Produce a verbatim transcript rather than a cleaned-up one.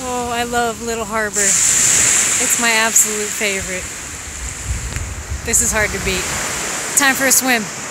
Oh, I love Little Harbor. It's my absolute favorite. This is hard to beat. Time for a swim.